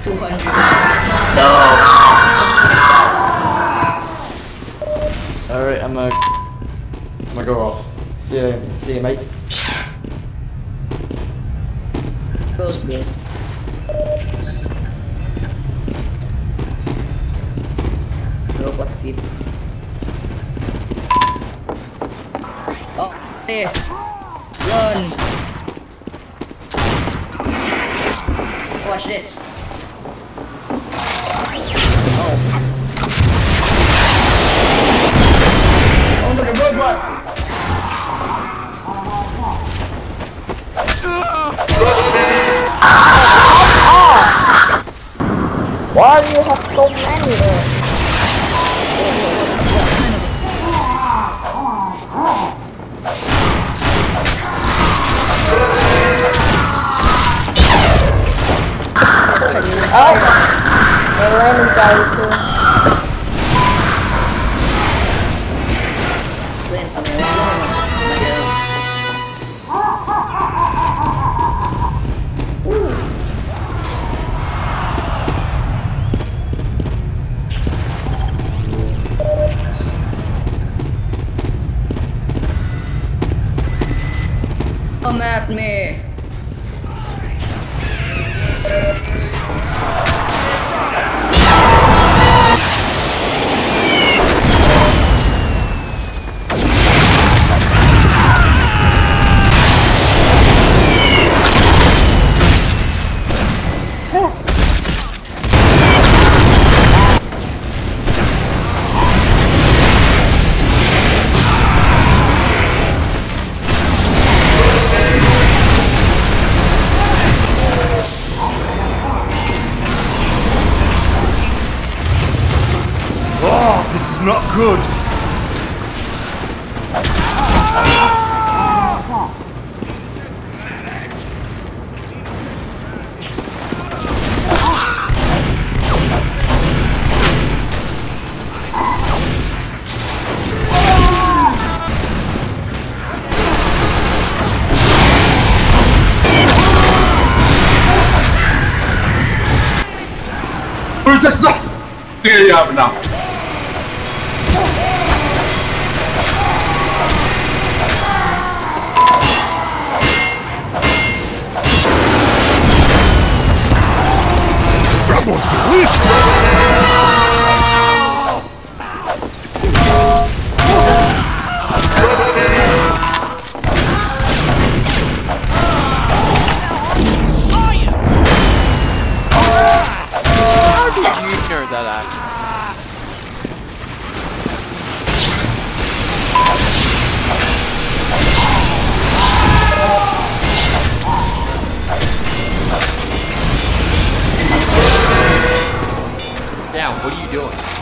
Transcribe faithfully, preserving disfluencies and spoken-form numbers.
two hundred. No! Alright, I'm gonna... I'm gonna go off. See you, see you, mate. Goes big. Robot feet. Oh, there. Run. Watch this. Oh. Oh no, the robot. Why do you have so many there? Oh! The random guys too. Come at me. Oh, this is not good. Where's the sun? There you have it now. That was How did you know that actually? Down, what are you doing?